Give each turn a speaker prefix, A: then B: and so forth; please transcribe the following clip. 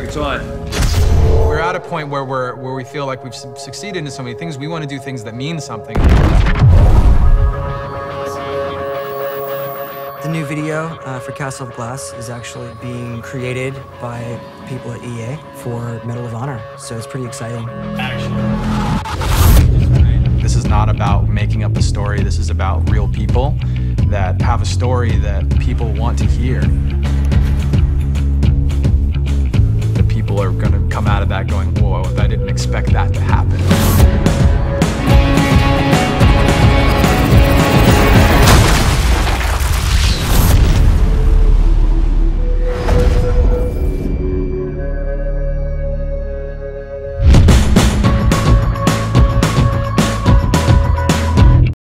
A: It's on.
B: We're at a point where we feel like we've succeeded in so many things. We want to do things that mean something.
C: The new video for Castle of Glass is actually being created by people at EA for Medal of Honor, so it's pretty exciting.
B: This is not about making up a story. This is about real people that have a story that people want to hear. The people are going to come out of that going, whoa, I didn't expect that to happen.